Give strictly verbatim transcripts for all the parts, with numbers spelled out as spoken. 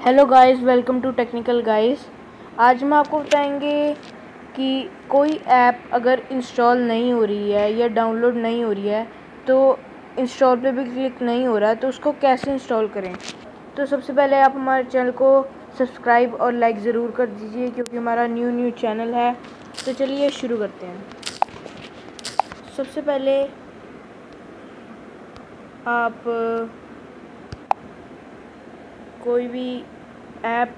Hello guys, welcome to technical guys. आज मैं आपको बताएंगे कि कोई ऐप अगर इंस्टॉल नहीं हो रही है या डाउनलोड नहीं हो रही है, तो इंस्टॉल पे भी क्लिक नहीं हो रहा है, तो उसको कैसे इंस्टॉल करें। तो सबसे पहले आप हमारे चैनल को सब्सक्राइब और लाइक ज़रूर कर दीजिए, क्योंकि हमारा न्यू न्यू चैनल है। तो चलिए शुरू करते हैं। सबसे पहले आप कोई भी ऐप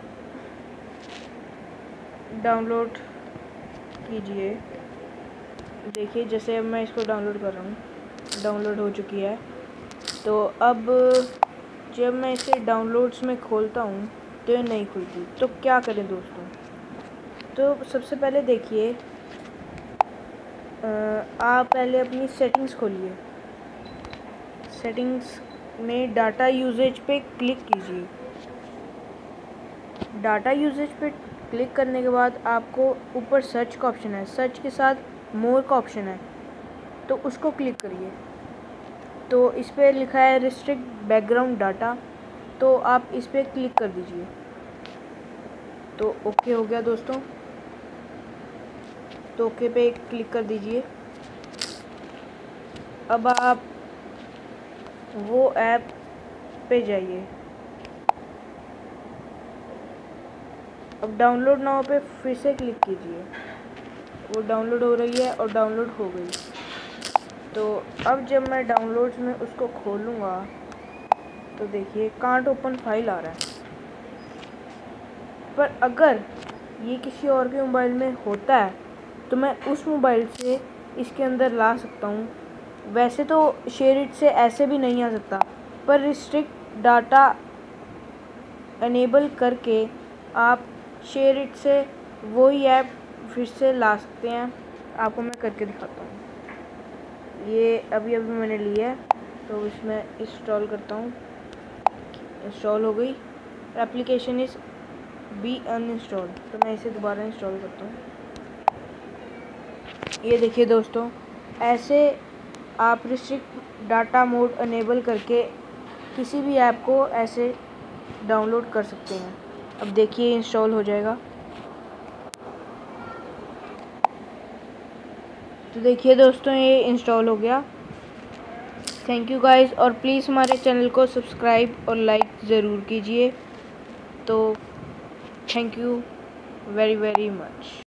डाउनलोड कीजिए। देखिए, जैसे अब मैं इसको डाउनलोड कर रहा हूँ, डाउनलोड हो चुकी है। तो अब जब मैं इसे डाउनलोड्स में खोलता हूँ तो ये नहीं खुलती। तो क्या करें दोस्तों? तो सबसे पहले देखिए, आप पहले अपनी सेटिंग्स खोलिए। सेटिंग्स में डाटा यूजेज पे क्लिक कीजिए। डाटा यूजेज पे क्लिक करने के बाद आपको ऊपर सर्च का ऑप्शन है, सर्च के साथ मोर का ऑप्शन है, तो उसको क्लिक करिए। तो इस पर लिखा है रिस्ट्रिक्ट बैकग्राउंड डाटा, तो आप इस पर क्लिक कर दीजिए। तो ओके हो गया दोस्तों। तो ओके पे क्लिक कर दीजिए। अब आप वो ऐप पे जाइए। अब डाउनलोड नाउ पे फिर से क्लिक कीजिए। वो डाउनलोड हो रही है और डाउनलोड हो गई। तो अब जब मैं डाउनलोड्स में उसको खोलूँगा तो देखिए कांट ओपन फाइल आ रहा है। पर अगर ये किसी और के मोबाइल में होता है तो मैं उस मोबाइल से इसके अंदर ला सकता हूँ। वैसे तो शेयर इट से ऐसे भी नहीं आ सकता, पर रिस्ट्रिक्ट डाटा एनेबल करके आप शेयर इट से वही ऐप फिर से ला सकते हैं। आपको मैं करके दिखाता हूँ। ये अभी अभी मैंने लिया है, तो इसमें इंस्टॉल करता हूँ। इंस्टॉल हो गई। एप्लीकेशन इज़ बी अनइंस्टॉल, तो मैं इसे दोबारा इंस्टॉल करता हूँ। ये देखिए दोस्तों, ऐसे आप रिस्ट्रिक्ट डाटा मोड अनेबल करके किसी भी ऐप को ऐसे डाउनलोड कर सकते हैं। अब देखिए इंस्टॉल हो जाएगा। तो देखिए दोस्तों, ये इंस्टॉल हो गया। थैंक यू गाइस, और प्लीज़ हमारे चैनल को सब्सक्राइब और लाइक ज़रूर कीजिए। तो thank you very very much.